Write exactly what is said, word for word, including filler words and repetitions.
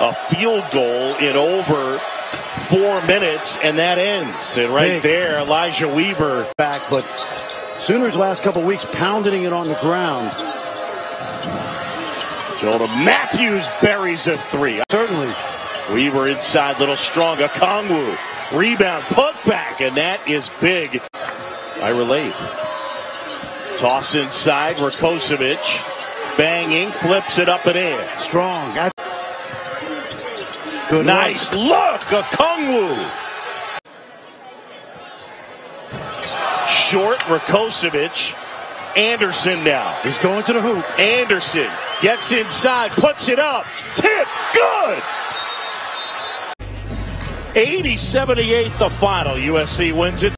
a field goal in over four minutes, and that ends. And right Big. there, Elijah Weaver. Back, but Sooners last couple weeks pounding it on the ground. Jonah Matthews buries a three. Certainly. Weaver inside, little strong. Okongwu. Rebound, put back, and that is big. I relate. Toss inside, Rakocevic. Banging, flips it up and in. Strong. Good nice look, Okongwu. Short, Rakocevic. Anderson now. He's going to the hoop. Anderson gets inside, puts it up. Tip, good. eighty seventy-eight the final. U S C wins it.